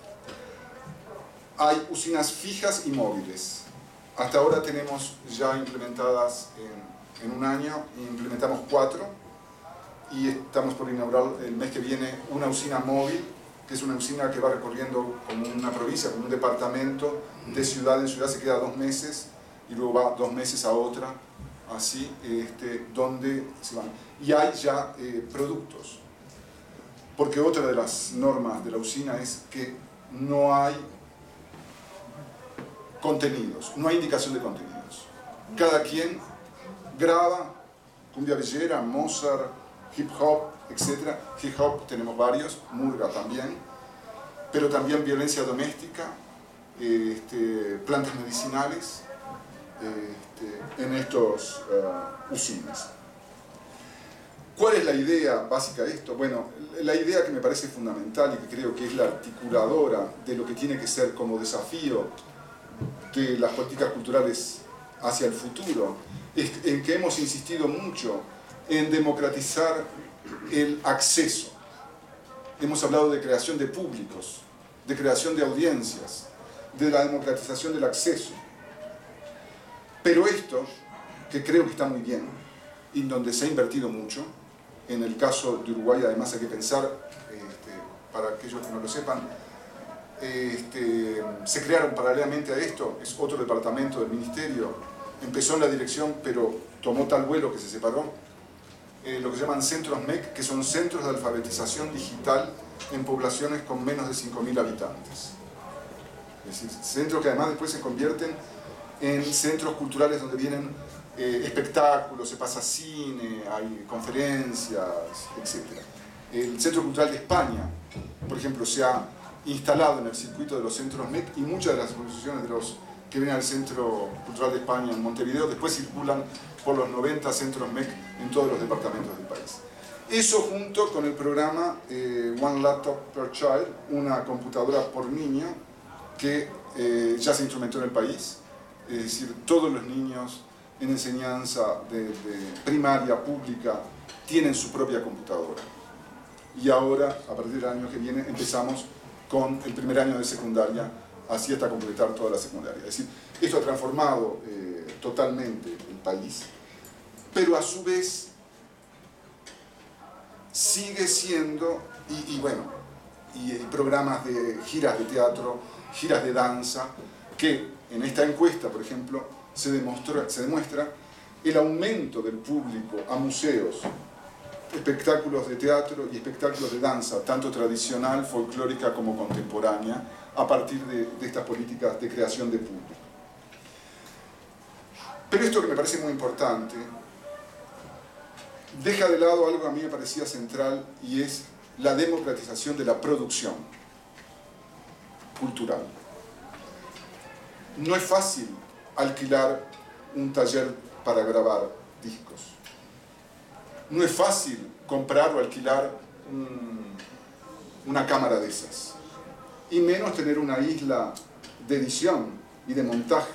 Hay usinas fijas y móviles. Hasta ahora tenemos ya implementadas en, en un año, implementamos cuatro y estamos por inaugurar el mes que viene una usina móvil, que es una usina que va recorriendo como una provincia, como un departamento, de ciudad en ciudad, se queda dos meses y luego va dos meses a otra, así, este, donde se van. Y hay ya eh, productos, porque otra de las normas de la usina es que no hay contenidos, no hay indicación de contenidos. Cada quien graba cumbia villera, Mozart, hip hop, etcétera. Hip hop tenemos varios, murga también, pero también violencia doméstica, este, plantas medicinales, este, en estos uh, usinas. ¿Cuál es la idea básica de esto? Bueno, la idea que me parece fundamental y que creo que es la articuladora de lo que tiene que ser como desafío de las políticas culturales hacia el futuro, es en que hemos insistido mucho en democratizar el acceso. Hemos hablado de creación de públicos, de creación de audiencias, de la democratización del acceso. Pero esto, que creo que está muy bien, y donde se ha invertido mucho, en el caso de Uruguay además hay que pensar, este, para aquellos que no lo sepan, este, se crearon paralelamente a esto, es otro departamento del ministerio, empezó en la dirección pero tomó tal vuelo que se separó, eh, lo que se llaman centros M E C, que son centros de alfabetización digital en poblaciones con menos de cinco mil habitantes. Es decir, centros que además después se convierten en centros culturales donde vienen eh, espectáculos, se pasa cine, hay conferencias, etcétera. El Centro Cultural de España, por ejemplo, se ha instalado en el circuito de los centros M E C, y muchas de las exposiciones de los que vienen al Centro Cultural de España en Montevideo después circulan por los noventa centros M E C en todos los departamentos del país. Eso junto con el programa eh, One Laptop per Child, una computadora por niño, que eh, ya se instrumentó en el país. Es decir, todos los niños en enseñanza de, de primaria pública tienen su propia computadora. Y ahora, a partir del año que viene, empezamos con el primer año de secundaria, así hasta completar toda la secundaria. Es decir, esto ha transformado eh, totalmente el país, pero a su vez sigue siendo, y, y bueno, y, y programas de giras de teatro, giras de danza, que en esta encuesta, por ejemplo, se, demostró, se demuestra el aumento del público a museos, espectáculos de teatro y espectáculos de danza, tanto tradicional, folclórica como contemporánea, a partir de, de estas políticas de creación de público. Pero esto que me parece muy importante, deja de lado algo que a mí me parecía central, y es la democratización de la producción cultural. No es fácil alquilar un taller para grabar discos. No es fácil comprar o alquilar un, una cámara de esas. Y menos tener una isla de edición y de montaje.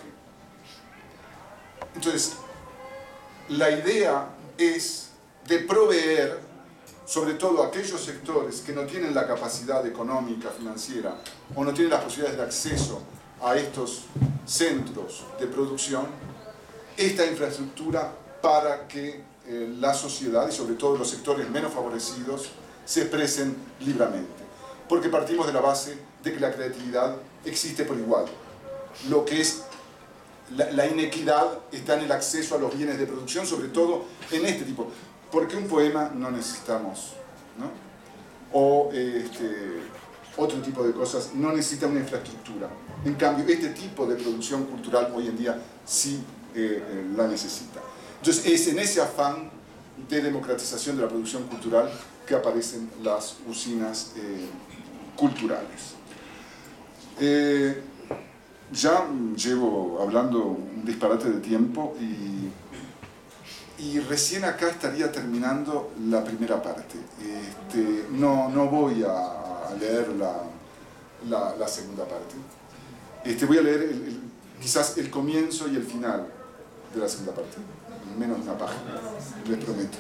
Entonces, la idea es de proveer, sobre todo a aquellos sectores que no tienen la capacidad económica, financiera, o no tienen las posibilidades de acceso a estos centros de producción, esta infraestructura para que eh, la sociedad, y sobre todo los sectores menos favorecidos, se expresen libremente. Porque partimos de la base de que la creatividad existe por igual. Lo que es la, la inequidad está en el acceso a los bienes de producción, sobre todo en este tipo. Porque un poema no necesitamos, ¿no? O este, otro tipo de cosas no necesita una infraestructura. En cambio, este tipo de producción cultural hoy en día sí eh, eh, la necesita. Entonces, es en ese afán de democratización de la producción cultural que aparecen las usinas eh, culturales. Eh, ya llevo hablando un disparate de tiempo y, y recién acá estaría terminando la primera parte. Este, no, no voy a, a leer la, la, la segunda parte. Este, voy a leer el, el, quizás el comienzo y el final de la segunda parte, menos de una página, les prometo.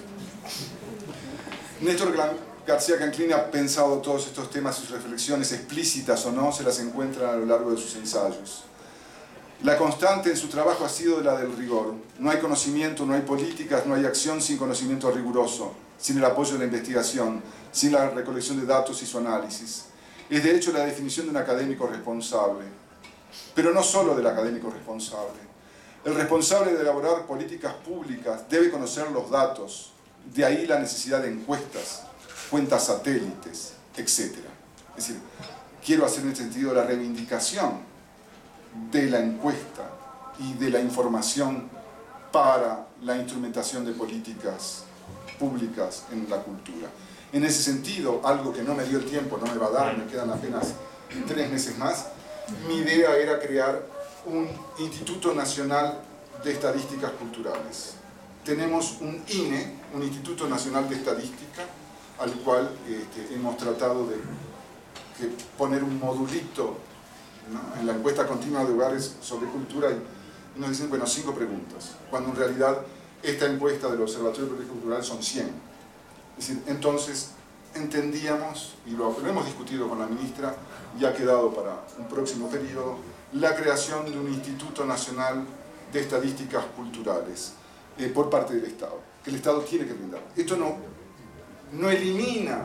Néstor García Canclini ha pensado todos estos temas y sus reflexiones, explícitas o no, se las encuentran a lo largo de sus ensayos. La constante en su trabajo ha sido la del rigor. No hay conocimiento, no hay políticas, no hay acción sin conocimiento riguroso, sin el apoyo de la investigación, sin la recolección de datos y su análisis. Es de hecho la definición de un académico responsable, pero no solo del académico responsable. El responsable de elaborar políticas públicas debe conocer los datos, de ahí la necesidad de encuestas, cuentas satélites, etcétera. Es decir, quiero hacer en este sentido la reivindicación de la encuesta y de la información para la instrumentación de políticas públicas en la cultura. En ese sentido, algo que no me dio el tiempo, no me va a dar, me quedan apenas tres meses más, mi idea era crear un Instituto Nacional de Estadísticas Culturales. Tenemos un I N E, un Instituto Nacional de Estadística, al cual este, hemos tratado de, de poner un modulito, ¿no?, en la encuesta continua de hogares sobre cultura, y, y nos dicen, bueno, cinco preguntas, cuando en realidad esta encuesta del Observatorio de Política Cultural son cien. Es decir, entonces entendíamos, y lo, lo hemos discutido con la ministra, y ha quedado para un próximo periodo, la creación de un Instituto Nacional de Estadísticas Culturales eh, por parte del Estado, que el Estado tiene que brindar. Esto no, no elimina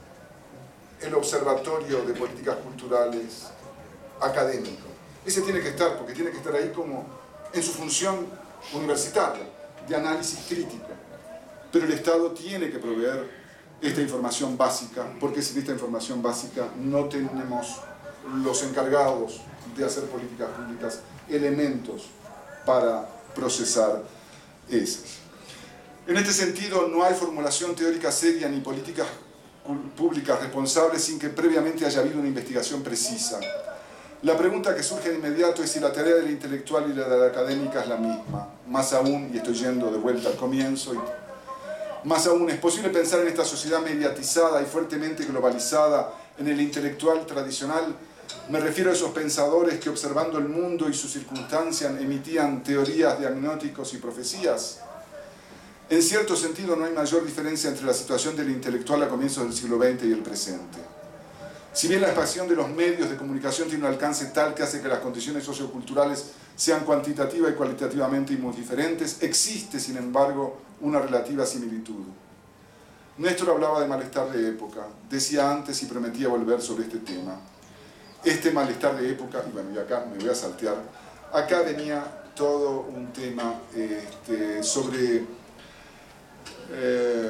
el Observatorio de Políticas Culturales académico. Ese tiene que estar, porque tiene que estar ahí como en su función universitaria, de análisis crítico. Pero el Estado tiene que proveer esta información básica, porque sin esta información básica no tenemos los encargados de hacer políticas públicas elementos para procesar esas. En este sentido, no hay formulación teórica seria ni políticas públicas responsables sin que previamente haya habido una investigación precisa. La pregunta que surge de inmediato es si la tarea de la intelectual y la de la académica es la misma. Más aún, y estoy yendo de vuelta al comienzo, y más aún, ¿es posible pensar en esta sociedad mediatizada y fuertemente globalizada en el intelectual tradicional? Me refiero a esos pensadores que, observando el mundo y sus circunstancias, emitían teorías, diagnósticos y profecías. En cierto sentido, no hay mayor diferencia entre la situación del intelectual a comienzos del siglo veinte y el presente. Si bien la expansión de los medios de comunicación tiene un alcance tal que hace que las condiciones socioculturales sean cuantitativa y cualitativamente muy diferentes, existe, sin embargo, una relativa similitud. Néstor hablaba de malestar de época, decía antes y prometía volver sobre este tema. Este malestar de época, y bueno, y acá me voy a saltear, acá venía todo un tema este, sobre eh,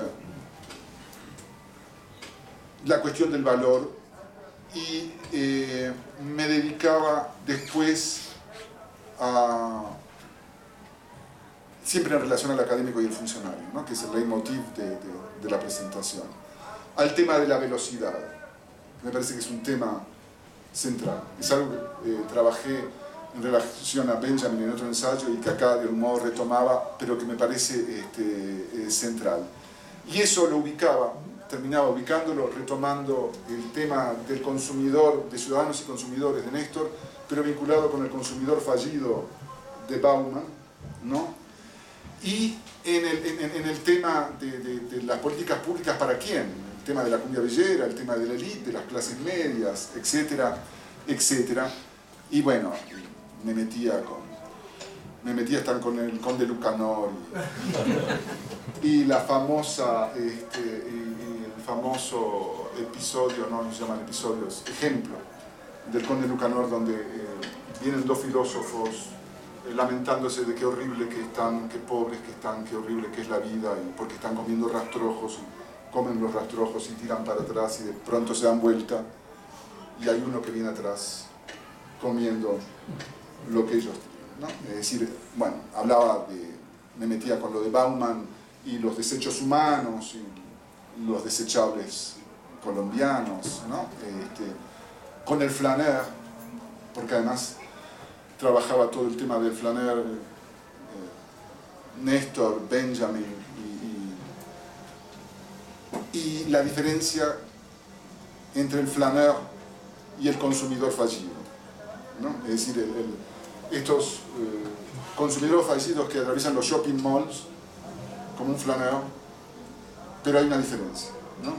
la cuestión del valor, y eh, me dedicaba después a, siempre en relación al académico y el funcionario, ¿no? Que es el leitmotiv de, de, de la presentación, al tema de la velocidad. Me parece que es un tema central. Es algo que eh, trabajé en relación a Benjamin en otro ensayo y que acá de un modo retomaba, pero que me parece este, eh, central. Y eso lo ubicaba, terminaba ubicándolo, retomando el tema del consumidor, de ciudadanos y consumidores de Néstor, pero vinculado con el consumidor fallido de Bauman, ¿no? Y en el, en, en el tema de, de, de las políticas públicas para quién, el tema de la cumbia villera, el tema de la élite, de las clases medias, etcétera, etcétera. Y bueno, me metía con, me metía hasta con el conde Lucanor y, y la famosa, este, y, y el famoso episodio, no se llaman episodios, ejemplo del conde Lucanor, donde eh, vienen dos filósofos eh, lamentándose de qué horrible que están, qué pobres que están, qué horrible que es la vida, y porque están comiendo rastrojos, y comen los rastrojos y tiran para atrás y de pronto se dan vuelta y hay uno que viene atrás comiendo lo que ellos tienen, ¿no? Es decir, bueno, hablaba de, me metía con lo de Bauman y los desechos humanos y los desechables colombianos, ¿no? Este, con el flaneur, porque además trabajaba todo el tema del flaneur, eh, Néstor, Benjamin, y, y, y la diferencia entre el flaneur y el consumidor fallido, ¿no? Es decir, el, el, estos eh, consumidores fallidos que atraviesan los shopping malls como un flaneur, pero hay una diferencia, ¿no?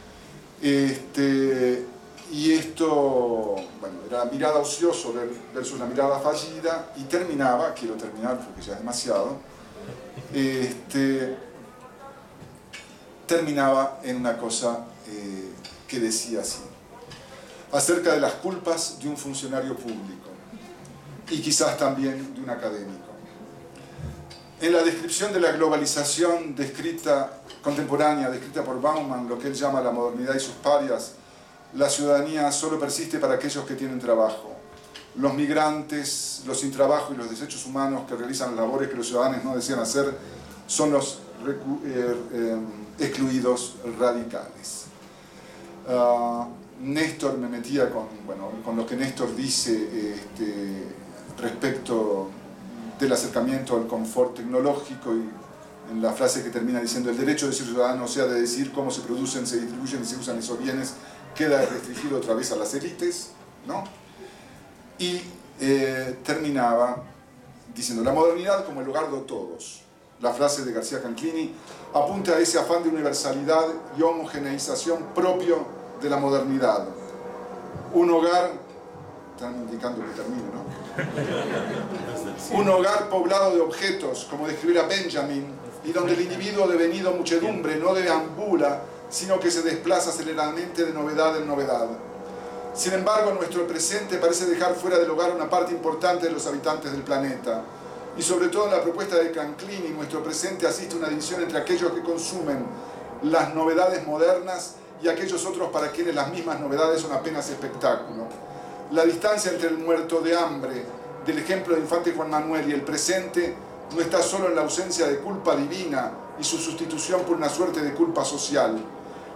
Este, y esto, bueno, era mirada ocioso versus la mirada fallida, y terminaba, quiero terminar porque ya es demasiado, este, terminaba en una cosa eh, que decía así, acerca de las culpas de un funcionario público y quizás también de un académico. En la descripción de la globalización descrita, contemporánea, descrita por Bauman, lo que él llama la modernidad y sus parias, la ciudadanía solo persiste para aquellos que tienen trabajo. Los migrantes, los sin trabajo y los desechos humanos que realizan labores que los ciudadanos no desean hacer son los eh, eh, excluidos radicales. Uh, Néstor me metía con, bueno, con lo que Néstor dice este, respecto del acercamiento al confort tecnológico, y en la frase que termina diciendo el derecho de ser ciudadano, o sea, de decir cómo se producen, se distribuyen y se usan esos bienes, queda restringido otra vez a las élites, ¿no? Y eh, terminaba diciendo la modernidad como el hogar de todos. La frase de García Canclini apunta a ese afán de universalidad y homogeneización propio de la modernidad. Un hogar, están indicando que termine, ¿no? Un hogar poblado de objetos, como describiera Benjamin, y donde el individuo devenido muchedumbre no deambula, sino que se desplaza aceleradamente de novedad en novedad. Sin embargo, nuestro presente parece dejar fuera del hogar una parte importante de los habitantes del planeta. Y sobre todo en la propuesta de Canclini, nuestro presente asiste a una división entre aquellos que consumen las novedades modernas y aquellos otros para quienes las mismas novedades son apenas espectáculo. La distancia entre el muerto de hambre del ejemplo de Infante Juan Manuel y el presente no está solo en la ausencia de culpa divina y su sustitución por una suerte de culpa social.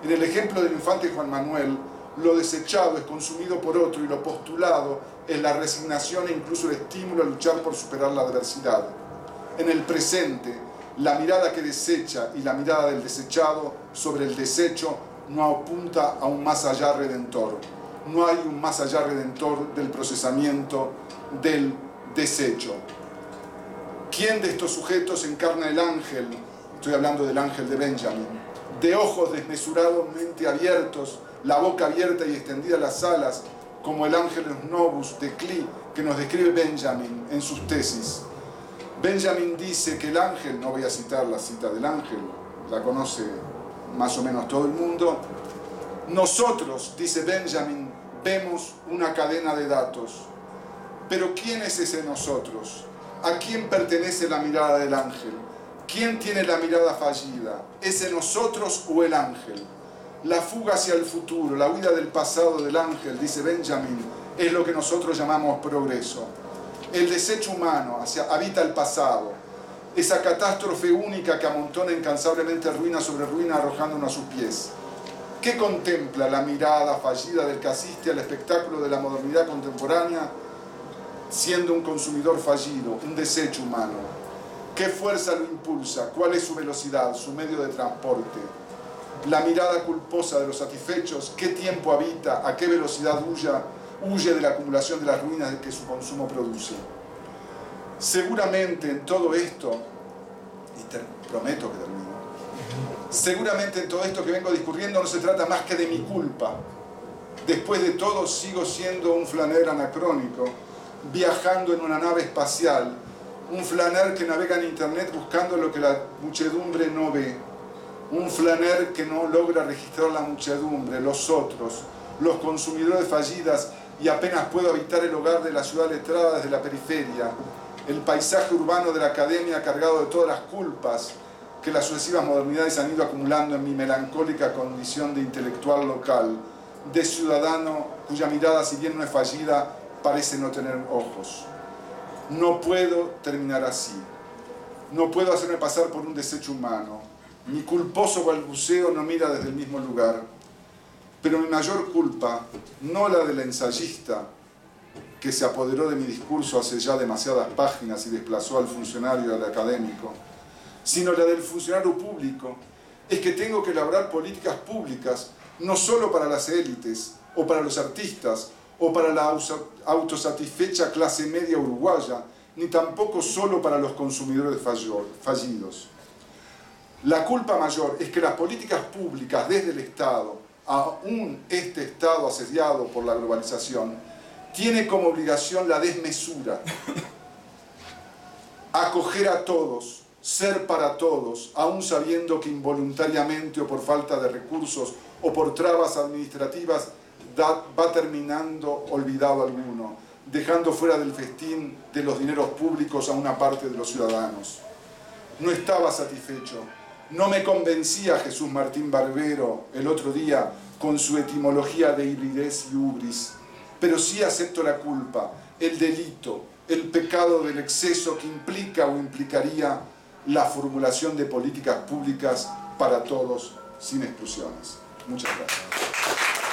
En el ejemplo del infante Juan Manuel, lo desechado es consumido por otro y lo postulado es la resignación e incluso el estímulo a luchar por superar la adversidad. En el presente, la mirada que desecha y la mirada del desechado sobre el desecho no apunta a un más allá redentor. No hay un más allá redentor del procesamiento del desecho. ¿Quién de estos sujetos encarna el ángel? Estoy hablando del ángel de Benjamin. De ojos desmesuradamente abiertos, la boca abierta y extendida las alas, como el Ángelus Novus de Klee que nos describe Benjamin en sus tesis. Benjamin dice que el ángel, no voy a citar la cita del ángel, la conoce más o menos todo el mundo. Nosotros, dice Benjamin, vemos una cadena de datos. Pero ¿quién es ese nosotros? ¿A quién pertenece la mirada del ángel? ¿Quién tiene la mirada fallida? ¿Ese nosotros o el ángel? La fuga hacia el futuro, la huida del pasado del ángel, dice Benjamin, es lo que nosotros llamamos progreso. El desecho humano hacia, habita el pasado, esa catástrofe única que amontona incansablemente ruina sobre ruina arrojándonos a sus pies. ¿Qué contempla la mirada fallida del que asiste al espectáculo de la modernidad contemporánea siendo un consumidor fallido, un desecho humano? ¿Qué fuerza lo impulsa? ¿Cuál es su velocidad, su medio de transporte? La mirada culposa de los satisfechos, ¿qué tiempo habita? ¿A qué velocidad huye? Huye de la acumulación de las ruinas que su consumo produce. Seguramente en todo esto, y te prometo que termino, seguramente en todo esto que vengo discurriendo no se trata más que de mi culpa. Después de todo sigo siendo un flaner anacrónico, viajando en una nave espacial, un flaner que navega en internet buscando lo que la muchedumbre no ve, un flaner que no logra registrar la muchedumbre, los otros, los consumidores fallidas, y apenas puedo habitar el hogar de la ciudad letrada desde la periferia, el paisaje urbano de la academia cargado de todas las culpas que las sucesivas modernidades han ido acumulando en mi melancólica condición de intelectual local, de ciudadano cuya mirada, si bien no es fallida, parece no tener ojos. No puedo terminar así. No puedo hacerme pasar por un desecho humano. Mi culposo balbuceo no mira desde el mismo lugar. Pero mi mayor culpa, no la del ensayista que se apoderó de mi discurso hace ya demasiadas páginas y desplazó al funcionario y al académico, sino la del funcionario público, es que tengo que elaborar políticas públicas no solo para las élites o para los artistas o para la autosatisfecha clase media uruguaya, ni tampoco solo para los consumidores fallidos. La culpa mayor es que las políticas públicas desde el Estado, aún este Estado asediado por la globalización, tiene como obligación la desmesura, acoger a todos, ser para todos, aún sabiendo que involuntariamente o por falta de recursos o por trabas administrativas da, va terminando olvidado alguno, dejando fuera del festín de los dineros públicos a una parte de los ciudadanos. No estaba satisfecho. No me convencía Jesús Martín Barbero el otro día con su etimología de hibridez y ubris, pero sí acepto la culpa, el delito, el pecado del exceso que implica o implicaría la formulación de políticas públicas para todos, sin exclusiones. Muchas gracias.